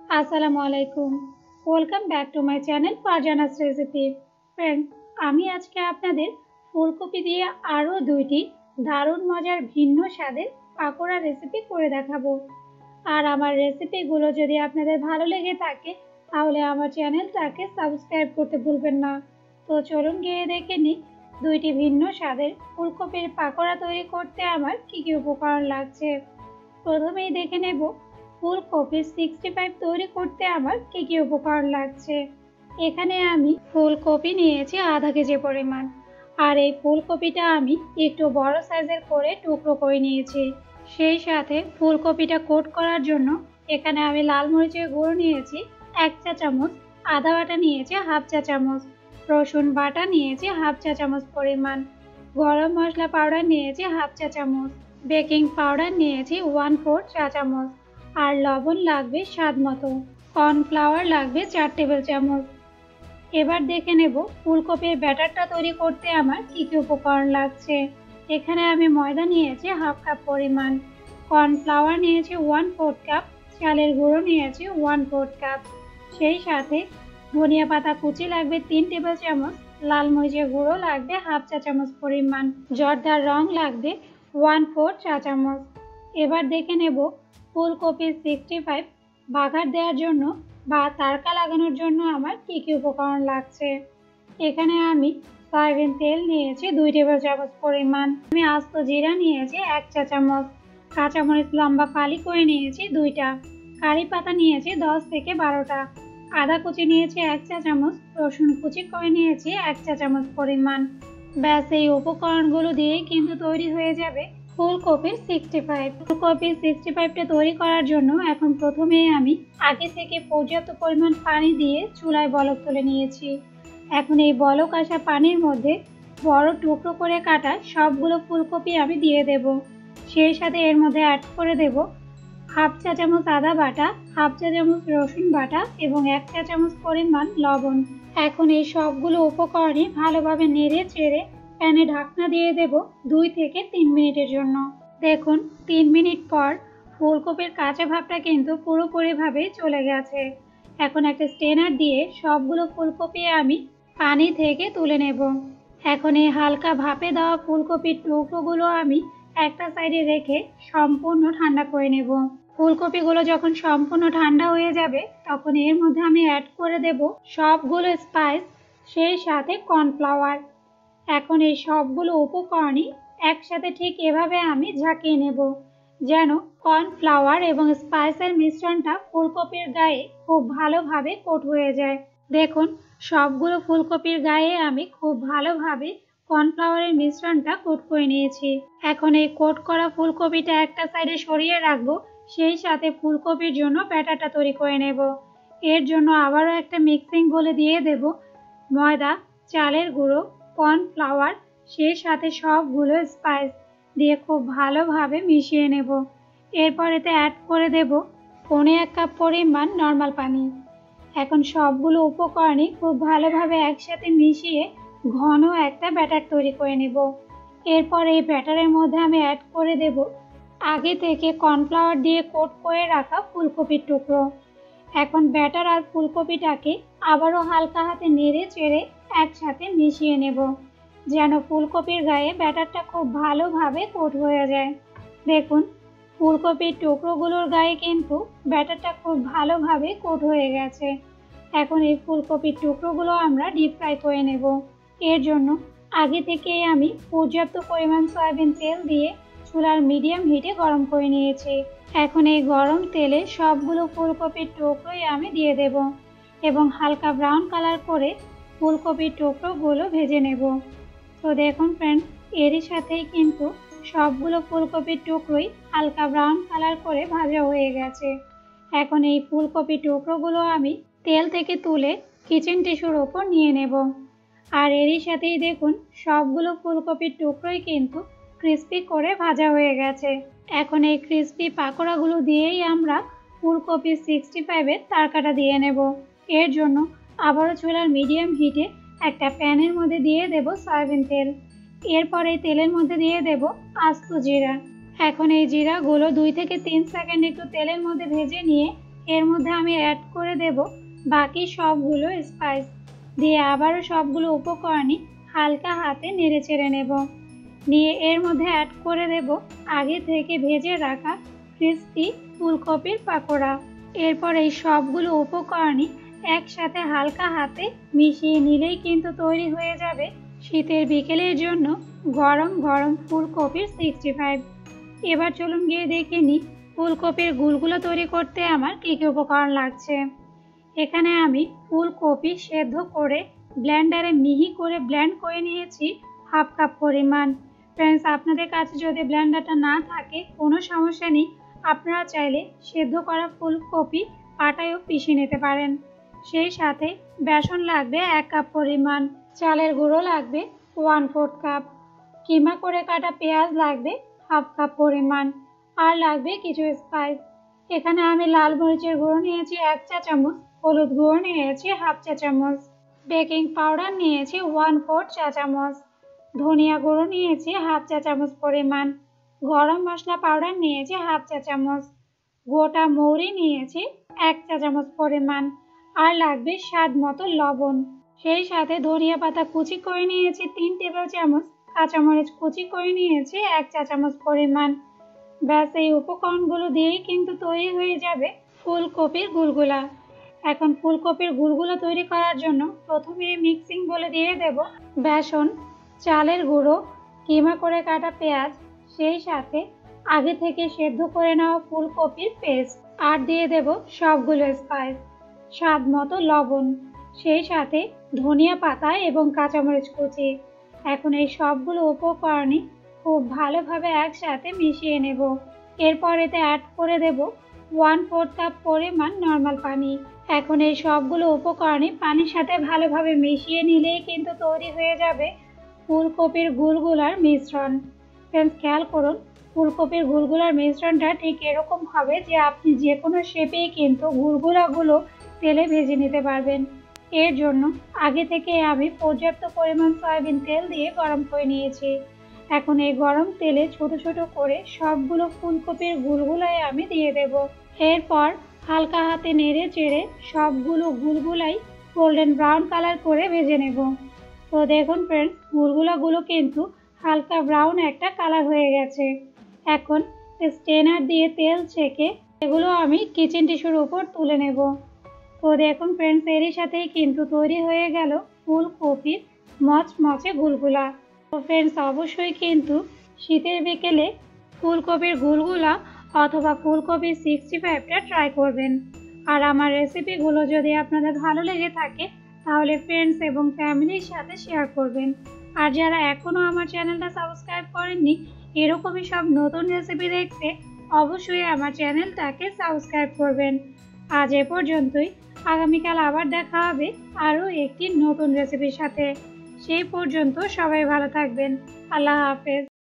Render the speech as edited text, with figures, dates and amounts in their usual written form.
আসসালামু আলাইকুম। Welcome back to my channel Farzana's recipe. Friend, আমি আজকে আপনাদের ফুলকপি দিয়ে আরও দুইটি দারুণ মজার ভিন্ন স্বাদের পাকোড়া রেসিপি করে দেখাবো। আর আমার রেসিপিগুলো যদি আপনাদের ভালো লেগে থাকে তাহলে আমার চ্যানেলটাকে সাবস্ক্রাইব করতে ভুলবেন না। তো চলুন গিয়ে দেখে নিই দুইটি ভিন্ন স্বাদের ফুলকপির পাকোড়া তৈরি করতে আমার কী কী উপকরণ লাগছে। প্রথমেই দেখে নেব ফুলকপির 65 তৈরি করতে আমার কী কী উপকরণ লাগছে। এখানে আমি ফুলকপি নিয়েছি আধা কেজি পরিমাণ, আর এই ফুলকপিটা আমি একটু বড় সাইজের করে টুকরো করে নিয়েছি। সেই সাথে ফুলকপিটা কোট করার জন্য এখানে আমি লাল মরিচের গুঁড়ো নিয়েছি 1 চা চামচ, আদা বাটা নিয়েছি হাফ চা চামচ, রসুন বাটা নিয়েছি হাফ চা চামচ পরিমাণ, গরম মশলা পাউডার নিয়েছি হাফ চা চামচ, বেকিং পাউডার নিয়েছি 1/4 চা চামচ, আর লবণ লাগবে স্বাদ মতো। কর্নফ্লাওয়ার লাগবে 4 টেবিল চামচ। এবার দেখে নেব ফুলকপির ব্যাটারটা তৈরি করতে আমার কী কী উপকরণ লাগছে। এখানে আমি ময়দা নিয়েছি হাফ কাপ পরিমাণ, কর্নফ্লাওয়ার নিয়েছি 1/4 কাপ, চালের গুঁড়ো নিয়েছি 1/4 কাপ, সেই সাথে ধনিয়া পাতা কুচি লাগবে 3 টেবিল চামচ, লাল মরিচের গুঁড়ো লাগবে হাফ চা চামচ পরিমাণ, জর্দার রং লাগবে 1/4 চা চামচ। এবার দেখে নেব ফুলকপির 65 বাগার দেওয়ার জন্য বা তারকা লাগানোর জন্য আমার কী কী উপকরণ লাগছে। এখানে আমি সয়াবিন তেল নিয়েছি 2 টেবিল চামচ পরিমাণ, আমি আস্ত জিরা নিয়েছি 1 চা চামচ, কাঁচামরিচ লম্বা ফালি করে নিয়েছি 2টা, কারি পাতা নিয়েছি 10 থেকে 12টা, আদা কুচি নিয়েছি 1 চা চামচ, রসুন কুচি করে নিয়েছি 1 চা চামচ পরিমাণ। ব্যাস, এই উপকরণগুলো দিয়েই কিন্তু তৈরি হয়ে যাবে ফুলকপির 65। ফুলকপির 65টা তৈরি করার জন্য এখন প্রথমেই আমি আগে থেকে পর্যাপ্ত পরিমাণ পানি দিয়ে চুলায় বলক তুলে নিয়েছি। এখন এই বলক আসা পানির মধ্যে বড় টুকরো করে কাটা সবগুলো ফুলকপি আমি দিয়ে দেব। সেই সাথে এর মধ্যে অ্যাড করে দেব হাফ চা চামচ আদা বাটা, হাফ চা চামচ রসুন বাটা এবং 1 চা চামচ পরিমাণ লবণ। এখন এই সবগুলো উপকরণই ভালোভাবে নেড়ে চেড়ে প্যানে ঢাকনা দিয়ে দেব 2 থেকে 3 মিনিটের জন্য। দেখুন 3 মিনিট পর ফুলকপির কাঁচা ভাবটা কিন্তু পুরোপুরিভাবে চলে গেছে। এখন একটা স্ট্রেনার দিয়ে সবগুলো ফুলকপি আমি পানি থেকে তুলে নেব। এখন এই হালকা ভাপে দেওয়া ফুলকপির টুকরোগুলো আমি একটা সাইডে রেখে সম্পূর্ণ ঠান্ডা করে নেব। ফুলকপিগুলো যখন সম্পূর্ণ ঠান্ডা হয়ে যাবে তখন এর মধ্যে আমি অ্যাড করে দেব সবগুলো স্পাইস, সেই সাথে কর্নফ্লাওয়ার। এখন এই সবগুলো উপকরণই একসাথে ঠিক এভাবে আমি ঝাঁকিয়ে নেব যেন কর্নফ্লাওয়ার এবং স্পাইসের মিশ্রণটা ফুলকপির গায়ে খুব ভালোভাবে কোট হয়ে যায়। দেখুন সবগুলো ফুলকপির গায়ে আমি খুব ভালোভাবে কর্নফ্লাওয়ারের মিশ্রণটা কোট করে নিয়েছি। এখন এই কোট করা ফুলকপিটা একটা সাইডে সরিয়ে রাখবো, সেই সাথে ফুলকপির জন্য ব্যাটারটা তৈরি করে নেব। এর জন্য আবারও একটা মিক্সিং বলে দিয়ে দেব ময়দা, চালের গুঁড়ো, কর্নফ্লাওয়ার, সেই সাথে সবগুলো স্পাইস দিয়ে খুব ভালোভাবে মিশিয়ে নেব। এরপর এতে অ্যাড করে দেব 1/4 কাপ পরিমাণ নর্মাল পানি। এখন সবগুলো উপকরণই খুব ভালোভাবে একসাথে মিশিয়ে ঘন একটা ব্যাটার তৈরি করে নেব। এরপর এই ব্যাটারের মধ্যে আমি অ্যাড করে দেব আগে থেকে কর্নফ্লাওয়ার দিয়ে কোট করে রাখা ফুলকপির টুকরো। এখন ব্যাটার আর ফুলকপিটাকে আবারও হালকা হাতে নেড়ে চেড়ে একসাথে মিশিয়ে নেব যেন ফুলকপির গায়ে ব্যাটারটা খুব ভালোভাবে কোট হয়ে যায়। দেখুন ফুলকপির টুকরোগুলোর গায়ে কিন্তু ব্যাটারটা খুব ভালোভাবে কোট হয়ে গেছে। এখন এই ফুলকপির টুকরোগুলো আমরা ডিপ ফ্রাই করে নেব। এর জন্য আগে থেকেই আমি পর্যাপ্ত পরিমাণ সয়াবিন তেল দিয়ে চুলার মিডিয়াম হিটে গরম করে নিয়েছি। এখন এই গরম তেলে সবগুলো ফুলকপির টুকরোই আমি দিয়ে দেব এবং হালকা ব্রাউন কালার করে ফুলকপির টুকরোগুলো ভেজে নেব। তো দেখুন ফ্রেন্ড, এরই সাথেই কিন্তু সবগুলো ফুলকপির টুকরোই হালকা ব্রাউন কালার করে ভাজা হয়ে গেছে। এখন এই ফুলকপির টুকরোগুলো আমি তেল থেকে তুলে কিচেন টিস্যুর ওপর নিয়ে নেব। আর এরই সাথেই দেখুন সবগুলো ফুলকপির টুকরোই কিন্তু ক্রিস্পি করে ভাজা হয়ে গেছে। এখন এই ক্রিস্পি পাকোড়াগুলো দিয়েই আমরা ফুলকপি 65-এর তারকাটা দিয়ে নেব। এর জন্য আবারও চুলার মিডিয়াম হিটে একটা প্যানের মধ্যে দিয়ে দেব সয়াবিন তেল। এরপর এই তেলের মধ্যে দিয়ে দেব আস্ত জিরা। এখন এই জিরাগুলো 2 থেকে 3 সেকেন্ড একটু তেলের মধ্যে ভেজে নিয়ে এর মধ্যে আমি অ্যাড করে দেব বাকি সবগুলো স্পাইস, দিয়ে আবারও সবগুলো উপকরণই হালকা হাতে নেড়ে চেড়ে নেব। নিয়ে এর মধ্যে অ্যাড করে দেব আগে থেকে ভেজে রাখা ক্রিস্পি ফুলকপির পাকোড়া। এরপর এই সবগুলো উপকরণই একসাথে হালকা হাতে মিশিয়ে নিলেই কিন্তু তৈরি হয়ে যাবে শীতের বিকেলের জন্য গরম গরম ফুলকপির 65। এবার চলুন গিয়ে দেখে নিই ফুলকপির গুলগুলো তৈরি করতে আমার কী কী উপকরণ লাগছে। এখানে আমি ফুলকপি সেদ্ধ করে ব্লেন্ডারে মিহি করে ব্লেন্ড করে নিয়েছি হাফ কাপ পরিমাণ। ফ্রেন্ডস, আপনাদের কাছে যদি ব্লেন্ডারটা না থাকে কোনো সমস্যা নেই, আপনারা চাইলে সেদ্ধ করা ফুলকপি পাটায়ও পিষে নিতে পারেন। সেই সাথে বেসন লাগবে 1 কাপ পরিমাণ, চালের গুঁড়ো লাগবে 1/4 কাপ, কিমা করে কাটা পেঁয়াজ লাগবে হাফ কাপ পরিমাণ, আর লাগবে কিছু স্পাইস। এখানে আমি লাল মরিচের গুঁড়ো নিয়েছি 1 চা চামচ, হলুদ গুঁড়ো নিয়েছি হাফ চা চামচ, বেকিং পাউডার নিয়েছি 1/4 চা চামচ, ধনিয়া গুঁড়ো নিয়েছি হাফ চা চামচ পরিমাণ, গরম মশলা পাউডার নিয়েছি হাফ চা চামচ, গোটা মৌরি নিয়েছি 1 চা চামচ পরিমাণ, আর লাগবে স্বাদ মতো লবণ। সেই সাথে ধনিয়া পাতা কুচি করে নিয়েছি 3 টেবিল চামচ, কাঁচামরিচ কুচি করে নিয়েছি 1 চা চামচ পরিমাণ। ব্যাস, এই উপকরণগুলো দিয়েই কিন্তু তৈরি হয়ে যাবে ফুলকপির গুলগুলা। এখন ফুলকপির গুলগুলা তৈরি করার জন্য প্রথমে মিক্সিং বলে দিয়ে দেব বেসন, চালের গুঁড়ো, কিমা করে কাটা পেঁয়াজ, সেই সাথে আগে থেকে সেদ্ধ করে নেওয়া ফুলকপির পেস্ট, আর দিয়ে দেব সবগুলো স্পাইস, স্বাদ মতো লবণ, সেই সাথে ধনিয়া পাতা এবং কাঁচামরিচ কুচি। এখন এই সবগুলো উপকরণই খুব ভালোভাবে একসাথে মিশিয়ে নেব। এরপর এতে অ্যাড করে দেব 1/4 কাপ পরিমাণ নর্মাল পানি। এখন এই সবগুলো উপকরণই পানির সাথে ভালোভাবে মিশিয়ে নিলেই কিন্তু তৈরি হয়ে যাবে ফুলকপির গুলগুলার মিশ্রণ। ফ্রেন্ডস, খেয়াল করুন ফুলকপির গুলগুলার মিশ্রণটা ঠিক এরকম হবে যে আপনি যে কোনো শেপেই কিন্তু গুলগুলাগুলো তেলে ভেজে নিতে পারবেন। এর জন্য আগে থেকে আমি পর্যাপ্ত পরিমাণ সয়াবিন তেল দিয়ে গরম করে নিয়েছি। এখন এই গরম তেলে ছোট ছোট করে সবগুলো ফুলকপির গুলগুলাই আমি দিয়ে দেব। এরপর হালকা হাতে নেড়ে চেড়ে সবগুলো গুলগুলাই গোল্ডেন ব্রাউন কালার করে ভেজে নেব। তো দেখুন ফ্রেন্ডস, গুলগুলাগুলো কিন্তু হালকা ব্রাউন একটা কালার হয়ে গেছে। এখন স্ট্রেনার দিয়ে তেল ছেঁকে এগুলো আমি কিচেন টিস্যুর উপর তুলে নেব। তো দেখুন ফ্রেন্ডস, এরই সাথেই কিন্তু তৈরি হয়ে গেল ফুলকপির মচমচে গুলগুলা। তো ফ্রেন্ডস, অবশ্যই কিন্তু শীতের বিকেলে ফুলকপির গুলগুলা অথবা ফুলকপির 65টা ট্রাই করবেন। আর আমার রেসিপিগুলো যদি আপনাদের ভালো লেগে থাকে তাহলে ফ্রেন্ডস এবং ফ্যামিলির সাথে শেয়ার করবেন। আর যারা এখনও আমার চ্যানেলটা সাবস্ক্রাইব করেননি এরকমই সব নতুন রেসিপি দেখতে অবশ্যই আমার চ্যানেলটাকে সাবস্ক্রাইব করবেন। আজ এ পর্যন্তই, আগামীকাল আবার দেখা হবে আরও একটি নতুন রেসিপির সাথে। সেই পর্যন্ত সবাই ভালো থাকবেন। আল্লাহ হাফেজ।